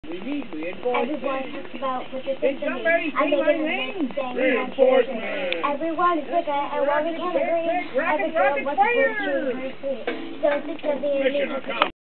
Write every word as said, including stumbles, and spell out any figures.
We need reinforcements. Everyone talks about what you're Did thinking. somebody I see make my it a name? mix thing. Reinforcements. Everyone is bigger and one we can't agree. Rocket, Every rocket, girl wants to fire! put you in her seat. Don't think that the Mission accomplished.